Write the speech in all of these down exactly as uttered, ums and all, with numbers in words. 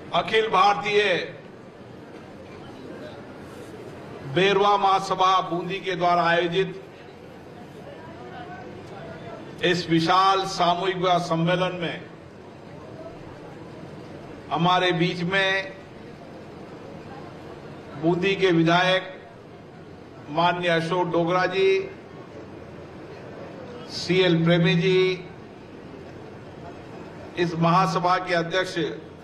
अखिल भारतीय बेरवा महासभा बूंदी के द्वारा आयोजित इस विशाल सामूहिक विवाह सम्मेलन में हमारे बीच में बूंदी के विधायक माननीय अशोक डोगरा जी, सीएल प्रेमी जी, इस महासभा के अध्यक्ष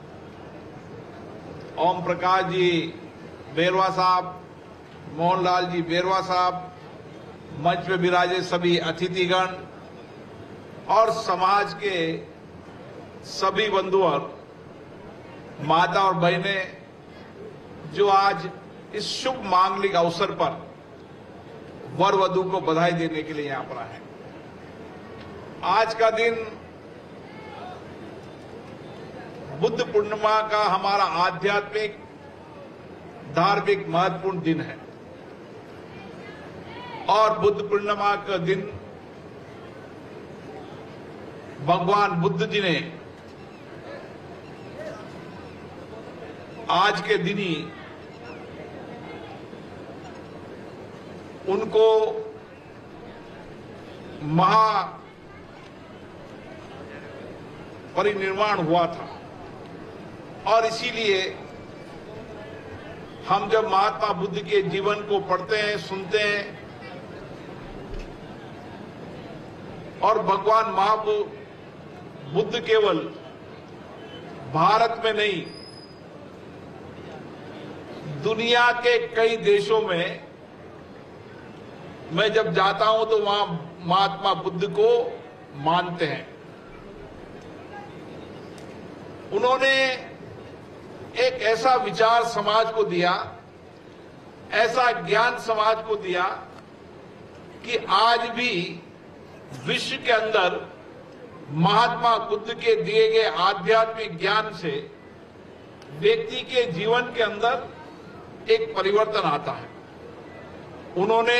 ओम प्रकाश जी बेरवा साहब, मोहनलाल जी बेरवा साहब, मंच में विराजे सभी अतिथिगण और समाज के सभी बंधु और माता और बहनें जो आज इस शुभ मांगलिक अवसर पर वर वधू को बधाई देने के लिए यहां पर आए। आज का दिन बुद्ध पूर्णिमा का हमारा आध्यात्मिक धार्मिक महत्वपूर्ण दिन है और बुद्ध पूर्णिमा का दिन भगवान बुद्ध जी ने आज के दिन ही उनको महा परिनिर्वाण हुआ था और इसीलिए हम जब महात्मा बुद्ध के जीवन को पढ़ते हैं, सुनते हैं और भगवान महाबुद्ध केवल भारत में नहीं दुनिया के कई देशों में मैं जब जाता हूं तो वहां महात्मा बुद्ध को मानते हैं। उन्होंने एक ऐसा विचार समाज को दिया, ऐसा ज्ञान समाज को दिया कि आज भी विश्व के अंदर महात्मा बुद्ध के दिए गए आध्यात्मिक ज्ञान से व्यक्ति के जीवन के अंदर एक परिवर्तन आता है। उन्होंने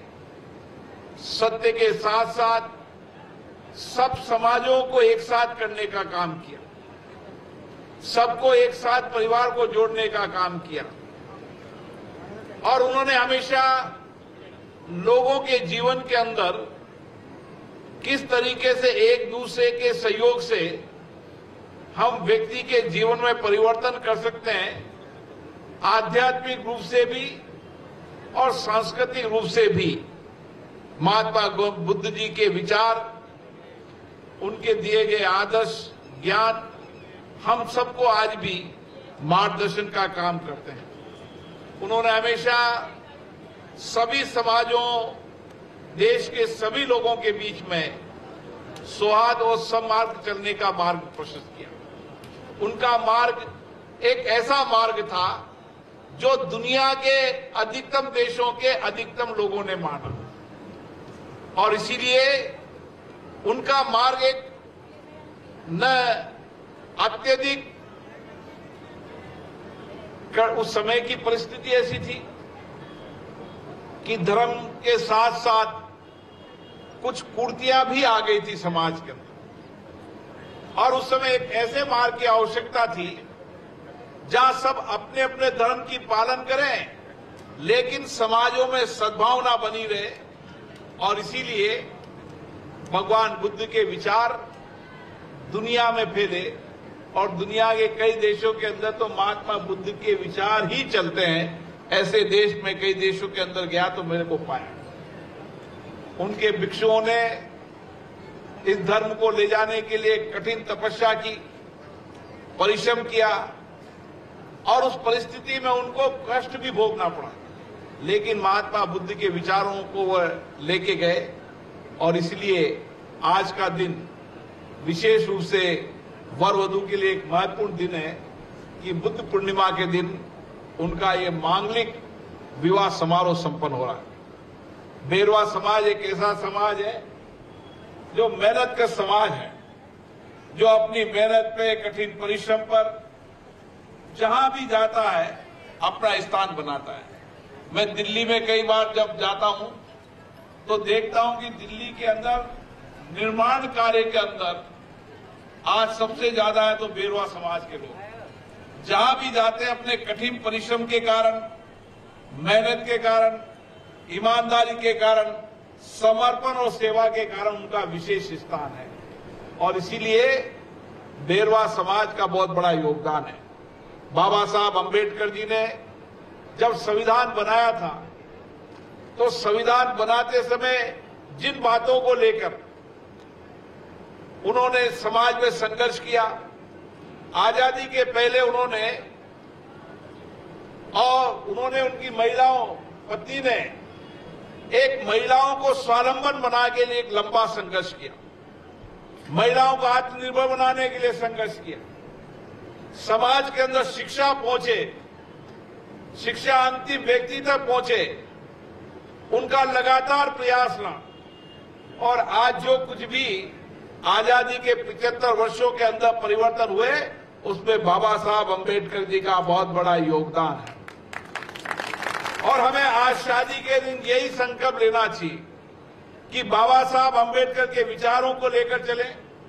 सत्य के साथ साथ सब समाजों को एक साथ करने का काम किया, सबको एक साथ परिवार को जोड़ने का काम किया और उन्होंने हमेशा लोगों के जीवन के अंदर किस तरीके से एक दूसरे के सहयोग से हम व्यक्ति के जीवन में परिवर्तन कर सकते हैं, आध्यात्मिक रूप से भी और सांस्कृतिक रूप से भी महात्मा बुद्ध जी के विचार, उनके दिए गए आदर्श ज्ञान हम सबको आज भी मार्गदर्शन का काम करते हैं। उन्होंने हमेशा सभी समाजों, देश के सभी लोगों के बीच में सौहार्द और सम्मार्ग चलने का मार्ग प्रशस्त किया। उनका मार्ग एक ऐसा मार्ग था जो दुनिया के अधिकतम देशों के अधिकतम लोगों ने माना और इसीलिए उनका मार्ग एक न अत्यधिक, उस समय की परिस्थिति ऐसी थी कि धर्म के साथ साथ कुछ कुर्तियां भी आ गई थी समाज के अंदर और उस समय एक ऐसे मार्ग की आवश्यकता थी जहां सब अपने अपने धर्म की पालन करें लेकिन समाजों में सद्भावना बनी रहे और इसीलिए भगवान बुद्ध के विचार दुनिया में फैले और दुनिया के कई देशों के अंदर तो महात्मा बुद्ध के विचार ही चलते हैं। ऐसे देश में कई देशों के अंदर गया तो मेरे को पाया उनके भिक्षुओं ने इस धर्म को ले जाने के लिए कठिन तपस्या की, परिश्रम किया और उस परिस्थिति में उनको कष्ट भी भोगना पड़ा लेकिन महात्मा बुद्ध के विचारों को वह लेके गए और इसलिए आज का दिन विशेष रूप से वर वधू के लिए एक महत्वपूर्ण दिन है कि बुद्ध पूर्णिमा के दिन उनका ये मांगलिक विवाह समारोह संपन्न हो रहा है। बेरवा समाज एक ऐसा समाज है जो मेहनत का समाज है, जो अपनी मेहनत पे, कठिन परिश्रम पर जहां भी जाता है अपना स्थान बनाता है। मैं दिल्ली में कई बार जब जाता हूं तो देखता हूं कि दिल्ली के अंदर निर्माण कार्य के अंदर आज सबसे ज्यादा है तो बेरवा समाज के लोग। जहां भी जाते हैं अपने कठिन परिश्रम के कारण, मेहनत के कारण, ईमानदारी के कारण, समर्पण और सेवा के कारण उनका विशेष स्थान है। और इसीलिए बेरवा समाज का बहुत बड़ा योगदान है। बाबा साहब अंबेडकर जी ने जब संविधान बनाया था तो संविधान बनाते समय जिन बातों को लेकर उन्होंने समाज में संघर्ष किया, आजादी के पहले उन्होंने और उन्होंने उनकी महिलाओं पत्नी ने एक महिलाओं को स्वावलंबन बनाने के लिए एक लंबा संघर्ष किया, महिलाओं को आत्मनिर्भर बनाने के लिए संघर्ष किया, समाज के अंदर शिक्षा पहुंचे, शिक्षा अंतिम व्यक्ति तक पहुंचे, उनका लगातार प्रयास रहा। और आज जो कुछ भी आजादी के पचहत्तर वर्षों के अंदर परिवर्तन हुए, उसमें बाबा साहब अंबेडकर जी का बहुत बड़ा योगदान है। और हमें आज शादी के दिन यही संकल्प लेना चाहिए कि बाबा साहब अंबेडकर के विचारों को लेकर चले,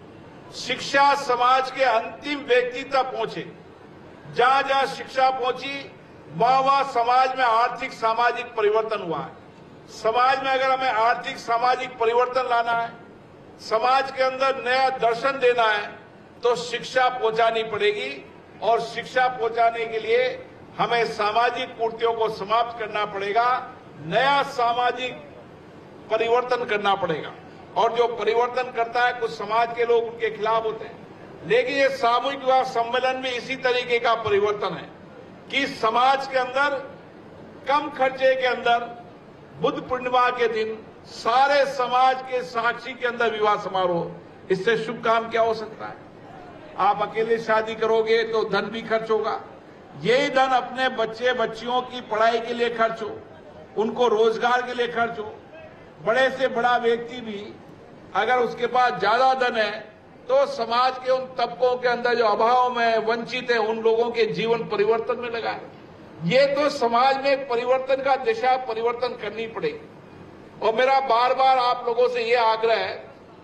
शिक्षा समाज के अंतिम व्यक्ति तक पहुंचे। जहां जहां शिक्षा पहुंची वहां वहां समाज में आर्थिक सामाजिक परिवर्तन हुआ है। समाज में अगर हमें आर्थिक सामाजिक परिवर्तन लाना है, समाज के अंदर नया दर्शन देना है, तो शिक्षा पहुंचानी पड़ेगी। और शिक्षा पहुंचाने के लिए हमें सामाजिक कुरीतियों को समाप्त करना पड़ेगा, नया सामाजिक परिवर्तन करना पड़ेगा। और जो परिवर्तन करता है, कुछ समाज के लोग उनके खिलाफ होते हैं, लेकिन ये सामूहिक विवाह सम्मेलन में इसी तरीके का परिवर्तन है कि समाज के अंदर कम खर्चे के अंदर बुद्ध पूर्णिमा के दिन सारे समाज के साक्षी के अंदर विवाह समारोह, इससे शुभ काम क्या हो सकता है? आप अकेले शादी करोगे तो धन भी खर्च होगा, यही धन अपने बच्चे बच्चियों की पढ़ाई के लिए खर्च हो, उनको रोजगार के लिए खर्च हो। बड़े से बड़ा व्यक्ति भी अगर उसके पास ज्यादा धन है तो समाज के उन तबकों के अंदर जो अभाव में वंचित है, उन लोगों के जीवन परिवर्तन में लगाए। ये तो समाज में परिवर्तन का दिशा परिवर्तन करनी पड़ेगी। और मेरा बार बार आप लोगों से यह आग्रह है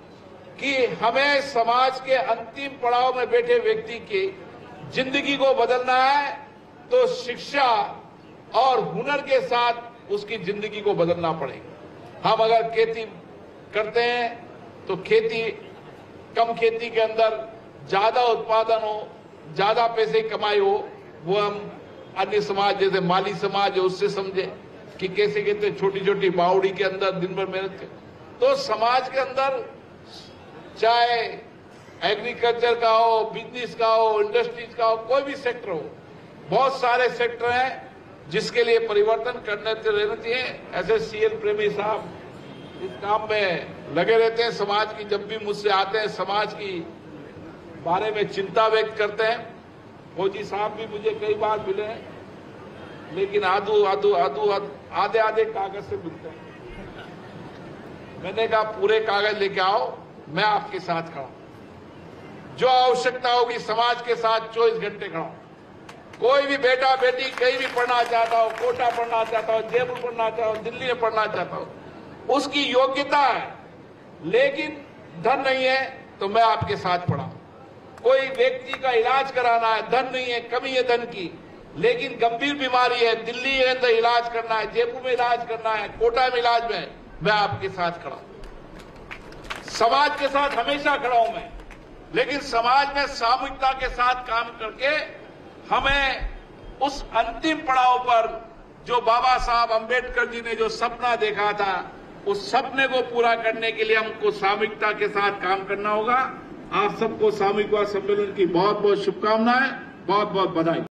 कि हमें समाज के अंतिम पड़ाव में बैठे व्यक्ति की जिंदगी को बदलना है, तो शिक्षा और हुनर के साथ उसकी जिंदगी को बदलना पड़ेगा। हम अगर खेती करते हैं तो खेती, कम खेती के अंदर ज्यादा उत्पादन हो, ज्यादा पैसे कमाई हो, वो हम अन्य समाज जैसे माली समाज है उससे समझे कि कैसे कहते छोटी छोटी बावड़ी के अंदर दिन भर मेहनत कर। तो समाज के अंदर चाहे एग्रीकल्चर का हो, बिजनेस का हो, इंडस्ट्रीज का हो, कोई भी सेक्टर हो, बहुत सारे सेक्टर हैं जिसके लिए परिवर्तन करने रहना चाहिए। ऐसे सीएल प्रेमी साहब इस काम में लगे रहते हैं, समाज की जब भी मुझसे आते हैं समाज की बारे में चिंता व्यक्त करते हैं। फौजी साहब भी मुझे कई बार मिले हैं, लेकिन आधू आधू आधू आधे आधे कागज से मिलते हैं। मैंने कहा पूरे कागज लेके आओ, मैं आपके साथ खड़ा हूं, जो आवश्यकता होगी समाज के साथ चौबीस घंटे खड़ा हूं। कोई भी बेटा बेटी कहीं भी पढ़ना चाहता हो, कोटा पढ़ना चाहता हो, जयपुर पढ़ना चाहता हो, दिल्ली में पढ़ना चाहता हो, उसकी योग्यता है लेकिन धन नहीं है, तो मैं आपके साथ पढ़ा हूं। कोई व्यक्ति का इलाज कराना है, धन नहीं है, कमी है धन की, लेकिन गंभीर बीमारी है, दिल्ली के अंदर इलाज करना है, जयपुर में इलाज करना है, कोटा में इलाज में, मैं आपके साथ खड़ा हूं। समाज के साथ हमेशा खड़ा हूं मैं, लेकिन समाज में सामूहिकता के साथ काम करके हमें उस अंतिम पड़ाव पर जो बाबा साहब अंबेडकर जी ने जो सपना देखा था, उस सपने को पूरा करने के लिए हमको सामूहिकता के साथ काम करना होगा। आप सबको सामूहिक सम्मेलन की बहुत बहुत शुभकामनाएं, बहुत बहुत बधाई।